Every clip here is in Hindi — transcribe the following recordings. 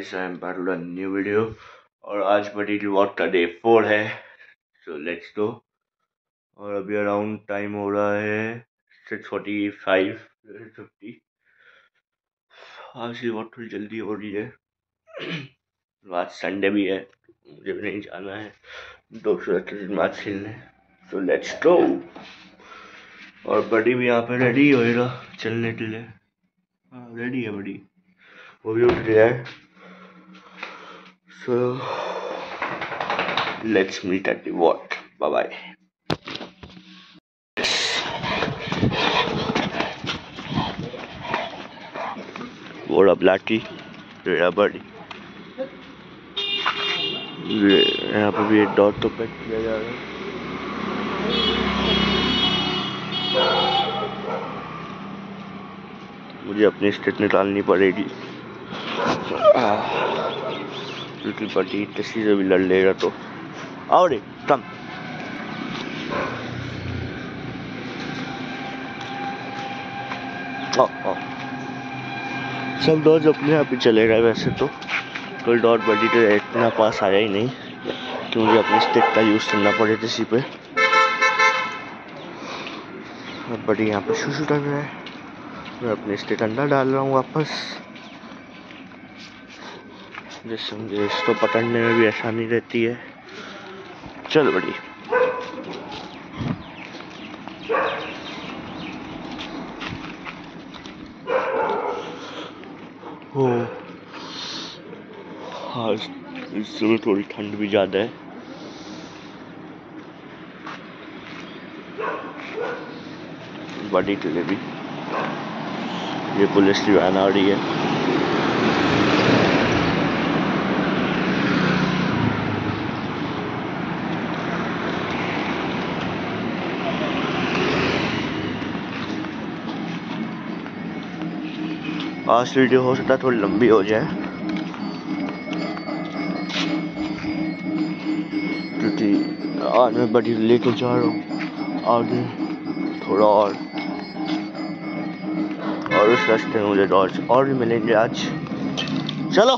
guys, I am Parul, a new video और आज बड़ी रिवॉर्ड का डे 4 है। So let's go. और अभी अराउंड टाइम हो रहा है 6:45 50। आज रिवॉर्ड थोड़ी जल्दी हो रही है। आज संडे भी है, मुझे भी नहीं जाना है 238 मैच खेलने। So let's go. और बड़ी भी यहाँ पे रेडी होएगा चलने के लिए। हाँ रेडी है बड़ी, वो भी उठ गया है। So let's meet at the vault. Bye bye. What up, Lucky? रेडा बड़ी। यहाँ पे भी एक डॉट तो पैक किया जा रहा है। मुझे अपनी स्टेट निकालनी पड़ेगी क्योंकि बड़ी किसी से भी लड़ लेगा तो। आओ रे कम। सब डॉज अपने आप ही चले गए वैसे तो। कोई डॉट बड़ी तो इतना पास आया ही नहीं कि मुझे अपनी स्टिक का यूज करना पड़े किसी पे। अब बड़ी यहाँ पे शूशू कर रहा है, मैं अपनी स्टिक अंदर डाल रहा हूँ वापस, जिससे मुझे इसको पकड़ने में भी आसानी रहती है। चल बड़ी। हाँ इस समय थोड़ी ठंड भी ज़्यादा है। बड़ी के लिए भी ये पुलिस की वैन आ रही है। आज वीडियो हो सकता है थोड़ी लंबी हो जाए क्योंकि आज मैं बड़ी लेके जा रहा हूँ आगे थोड़ा और उस रास्ते में मुझे डॉज और भी मिलेंगे आज। चलो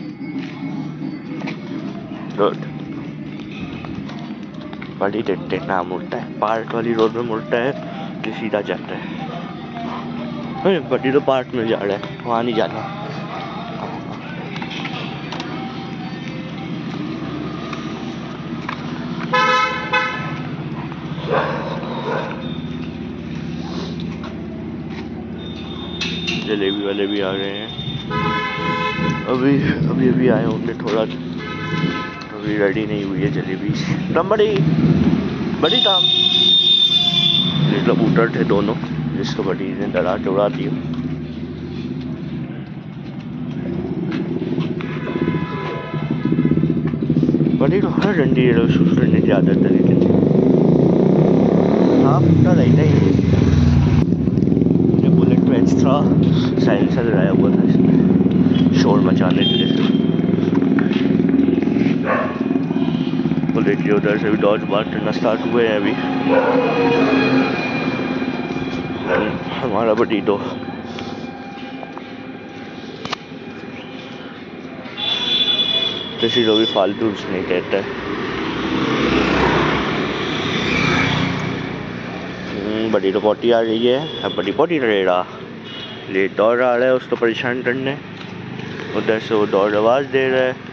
गुड। बड़ी देखते ना मुड़ता है, पार्क वाली रोड में मुड़ता है कि सीधा जाता है। बड़ी तो पार्क में जा रहा है, वहाँ नहीं जाना। जलेबी वाले भी आ गए हैं, अभी आए होंगे थोड़ा, अभी रेडी नहीं हुई है जलेबी। बड़ी काम ये कबूतर थे दोनों, जिसको बड़ी ने डरा के उड़ा दिया। बड़ी तो हर डंडी शूट करने की आदत है, लेकिन हाँ पक्का रहता ही। बुलेट में एक्स्ट्रा साइलेंसर लगाया हुआ था इसमें शोर मचाने के लिए। तो देखिए उधर से भी डॉज बात करना स्टार्ट हुए हैं अभी। हमारा बड़ी तो किसी को भी फालतू नहीं कहता है। बड़ी तो पोटी आ रही है, अब बड़ी पोटी रहेगा। ले दौड़ आ रहा है उसको परेशान करने, उधर से वो दौड़ आवाज दे रहा है।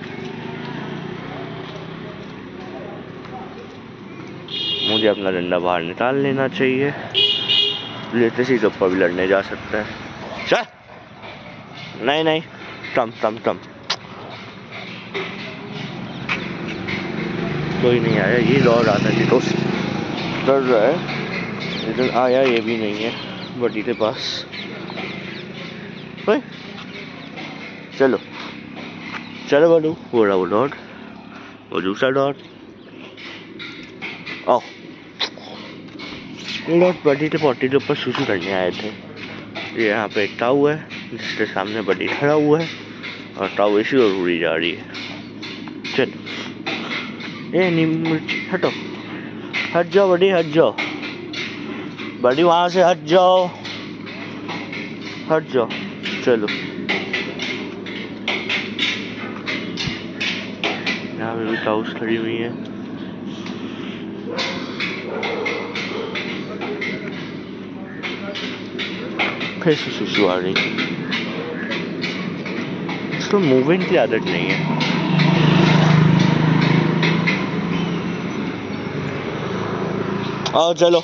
मुझे अपना डंडा बाहर निकाल लेना चाहिए, लेते सी गप्पा भी लड़ने जा सकता है। चल नहीं कम कोई नहीं आया, ये दौड़ आता है तो डर रहा है, लेकिन आया ये भी नहीं है बड़ी के पास। चलो बड़ू, वो रहा वो डॉट, वो दूसरा डॉट। आओ ये डॉट बड़ी के पोटी के ऊपर शूशू करने आए थे। ये यहाँ पे एक टाऊ है जिसके सामने बड़ी खड़ा हुआ है और टाऊ इसी और उड़ी जा रही है। चल हटो, हट जाओ बड़ी, हट जाओ बड़ी, वहां से हट जाओ, हट जाओ। चलो यहाँ पे भी काउस खड़ी हुई है। फिर से सुसु आ रही। इसको मूवमेंट की आदत नहीं है। आओ चलो।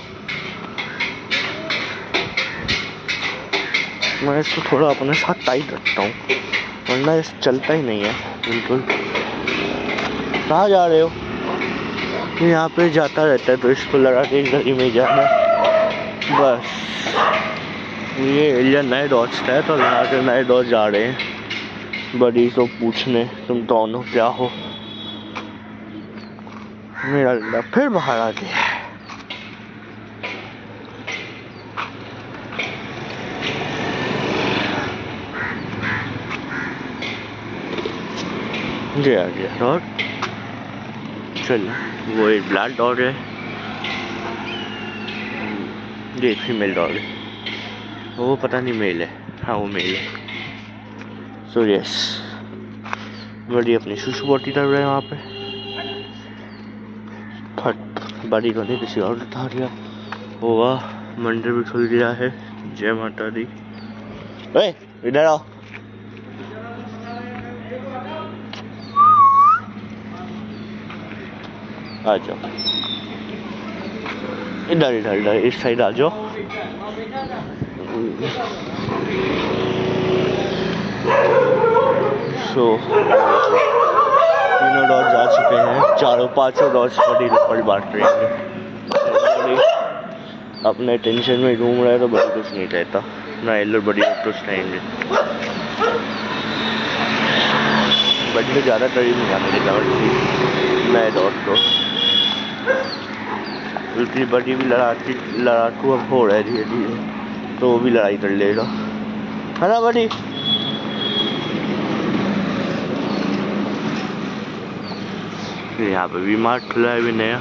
मैं इसको थोड़ा अपने साथ टाइट रखता हूँ, वरना इस चलता ही नहीं है बिल्कुल। कहाँ जा रहे हो? यहाँ पे जाता रहता है तो इसको लगा के इधर ही में जाना बस। ये एरिया नए डॉट्स का है तो यहाँ के नए डॉट्स जा रहे हैं बड़ी को पूछने तुम दोनों क्या हो। मेरा लड़का फिर बाहर आ गया। ये आ गया डॉट। चलो वो एक ब्लैक डॉग है, ये फीमेल डॉग है। वो पता नहीं मेल है। हाँ वो मेल है। सो यस, बड़ी अपनी सुसु बोटी कर रहे हैं वहाँ पे। फट बड़ी को नहीं किसी और उठा दिया होगा। मंदिर भी खुल गया है। जय माता दी। इधर आओ। आ जाओ इधर इधर इधर इस साइड आ जाओ। तीनों डॉट्स आ चुके हैं। चारों पांचों डॉट्स बड़ी बड़ी बांट रहे हैं। अपने टेंशन में घूम रहे तो बड़ी कुछ नहीं कहता ना। एल्लो बड़ी कुछ कहेंगे। बड़ी तो ज़्यादा करीब नहीं आने देगा नए डॉट को। उसकी बड़ी भी लड़ाकू अब हो रहा है धीरे धीरे, तो वो भी लड़ाई कर लेगा, है ना बड़ी? यहाँ पे भी मार्ट खुला है भी नया।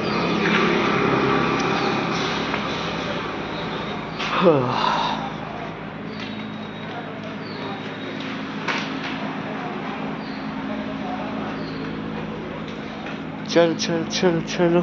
चल चल चल चलो।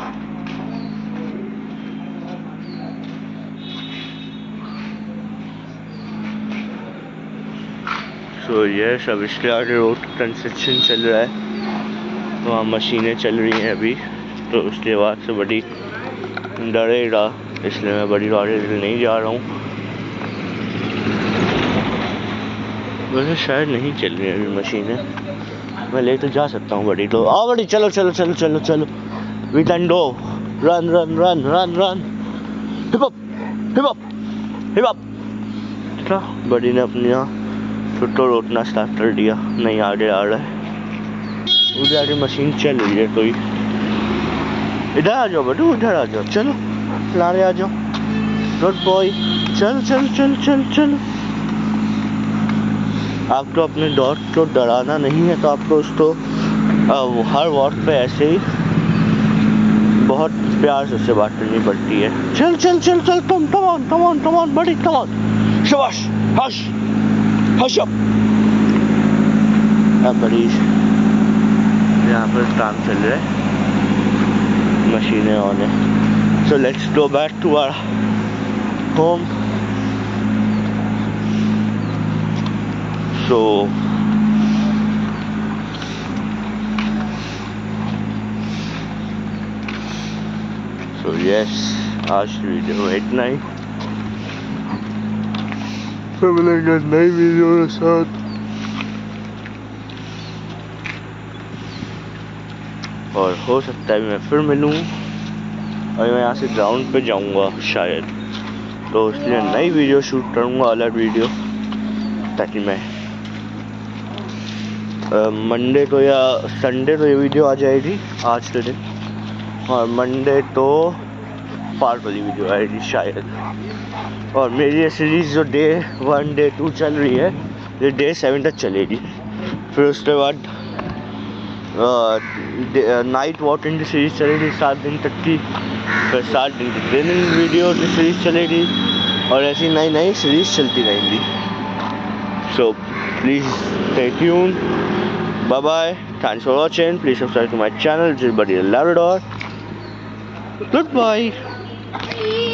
तो ये सब इसके आगे रोड कंस्ट्रक्शन चल रहा है, वहाँ मशीनें चल रही हैं अभी, तो उसके बाद से बड़ी डरेगा, इसलिए मैं बड़ी गाड़ी नहीं जा रहा हूँ। वैसे शायद नहीं चल रही अभी मशीनें, मैं ले तो जा सकता हूँ बड़ी। तो आओ बड़ी, चलो चलो चलो चलो चलो। We can go. Run run run run run. Hip hop hip hop hip hop. Buddy ने अपनी छुट्टो रोकना स्टार्ट कर दिया। नहीं आगे आ रहा है, उधर आगे मशीन चल रही है कोई। इधर आ जाओ बटू, उधर आ जाओ, चलो लारे आ जाओ। Good boy. चल चल चल चल चल। आपको अपने डॉग को डराना नहीं है तो आपको उसको हर वक्त पे ऐसे ही बहुत प्यार से उससे बात करनी पड़ती है। चल चल चल चल तुम come on Buddy come on. शाबाश, हश हश अप। अब बड़ी यहाँ पर काम चल रहा है, मशीनें ऑन है। So let's go back to our home. So yes, आज की वीडियो इतना ही। फिर मिलेंगे नई वीडियो के साथ, और हो सकता है मैं फिर मिलूँ, और मैं यहाँ से ग्राउंड पे जाऊँगा शायद, तो इसलिए नई वीडियो शूट करूँगा, अलग वीडियो, ताकि मैं मंडे को या संडे को ये वीडियो आ जाएगी आज के दिन, और मंडे तो पार्ट वाली वीडियो आएगी शायद। और मेरी ये सीरीज़ जो डे 1 डे 2 चल रही है, ये डे 7 तक चलेगी। फिर उसके बाद नाइट वॉकिंग की सीरीज़ चलेगी 7 दिन तक की। फिर 7 दिन की ट्रेनिंग वीडियो की सीरीज़ चलेगी, और ऐसी नई नई सीरीज़ चलती रहेंगी। So please stay tune. Bye bye. Thanks for watching. Please subscribe to my channel, Buddy Labrador. Goodbye.